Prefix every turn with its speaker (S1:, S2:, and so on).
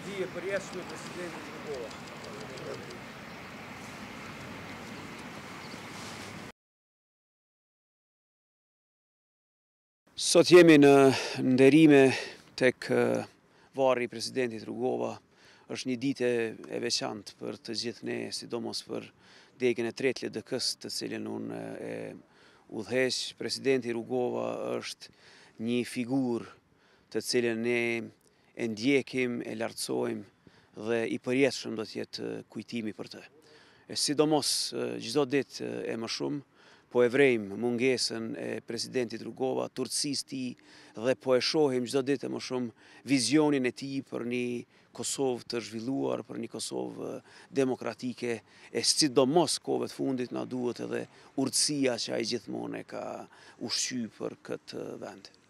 S1: di e përjetshme presidentit Rugova. Sot jemi në nderime tek varri i presidentit Rugova. Është një ditë e veçantë për të gjithë ne, sidomos për degën e tretë LDK-s, të cilën unë e udhëheq. Presidenti Rugova është një figurë të cilën ne e ndjekim, e lartësojmë dhe i përjetshëm do të jetë kujtimi për të. E sidomos çdo ditë e më shumë po e vrejmë mungesën e presidentit Rugova, turpësisë tij dhe po e shohim çdo ditë më shumë vizionin e tij për një Kosovë të zhvilluar, për një Kosovë demokratike, e sidomos kohëve të fundit na duhet edhe urtësia që ai gjithmonë e ka ushqyer për këtë vend.